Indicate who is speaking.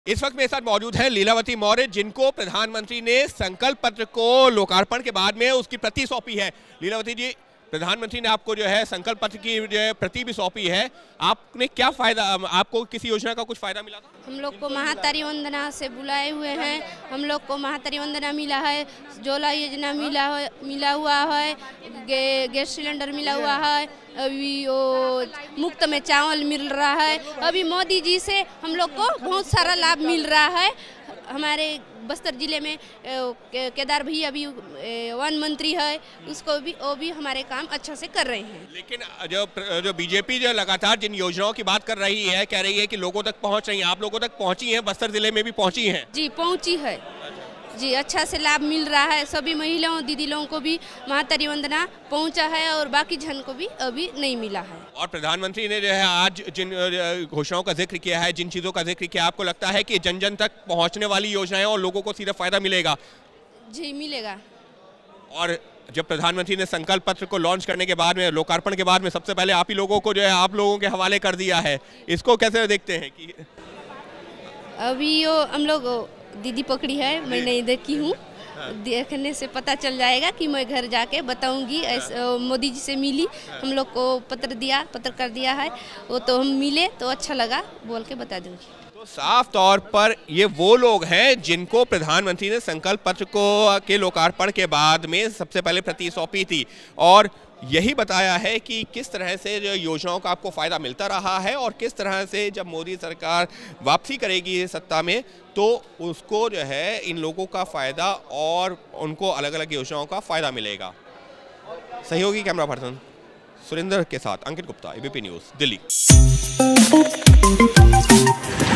Speaker 1: इस वक्त मेरे साथ मौजूद है लीलावती मौर्य, जिनको प्रधानमंत्री ने संकल्प पत्र को लोकार्पण के बाद में उसकी प्रति सौंपी है। लीलावती जी, प्रधानमंत्री ने आपको जो है संकल्प पत्र की जो है प्रति भी सौंपी है, आपने क्या फायदा, आपको किसी योजना का कुछ फायदा मिला था?
Speaker 2: हम लोग को महातारी वंदना से बुलाए हुए हैं, हम लोग को महातारी वंदना मिला है, जोला योजना मिला हुआ है, गैस सिलेंडर मिला हुआ है, अभी वो मुफ्त में चावल मिल रहा है। अभी मोदी जी से हम लोग को बहुत सारा लाभ मिल रहा है। हमारे बस्तर जिले में केदार भैया अभी वन मंत्री है, उसको भी वो भी हमारे काम अच्छा से कर रहे हैं।
Speaker 1: लेकिन जो बीजेपी जो लगातार जिन योजनाओं की बात कर रही है, कह रही है कि लोगों तक पहुंच रही है, आप लोगों तक पहुंची है, बस्तर जिले में भी पहुंची है?
Speaker 2: जी पहुंची है जी, अच्छा से लाभ मिल रहा है। सभी महिलाओं दीदी लोगों को भी महातारी वंदना पहुंचा है और बाकी जन को भी अभी नहीं मिला है।
Speaker 1: और प्रधानमंत्री ने जो है आज जिन घोषणाओं का जिक्र किया है, जिन चीज़ों का जिक्र किया, आपको लगता है कि जन जन तक पहुंचने वाली योजनाएं और लोगों को सीधा फायदा मिलेगा?
Speaker 2: जी मिलेगा।
Speaker 1: और जब प्रधानमंत्री ने संकल्प पत्र को लॉन्च करने के बाद में, लोकार्पण के बाद में, सबसे पहले आप ही लोगों को जो है आप लोगों के हवाले कर दिया है, इसको कैसे देखते हैं? कि
Speaker 2: अभी वो हम लोग दीदी पकड़ी है, मैं नहीं देखी हूँ, देखने से पता चल जाएगा कि मैं घर जाके बताऊंगी। मोदी जी से मिली, हम लोग को पत्र कर दिया है, वो तो हम मिले तो अच्छा लगा, बोल के बता दूंगी।
Speaker 1: तो साफ तौर पर ये वो लोग हैं जिनको प्रधानमंत्री ने संकल्प पत्र को के लोकार्पण के बाद में सबसे पहले प्रति सौंपी थी, और यही बताया है कि किस तरह से जो योजनाओं का आपको फ़ायदा मिलता रहा है और किस तरह से जब मोदी सरकार वापसी करेगी सत्ता में तो उसको जो है इन लोगों का फ़ायदा और उनको अलग अलग योजनाओं का फ़ायदा मिलेगा। सहयोगी कैमरा पर्सन सुरेंद्र के साथ अंकित गुप्ता, एबीपी न्यूज़, दिल्ली।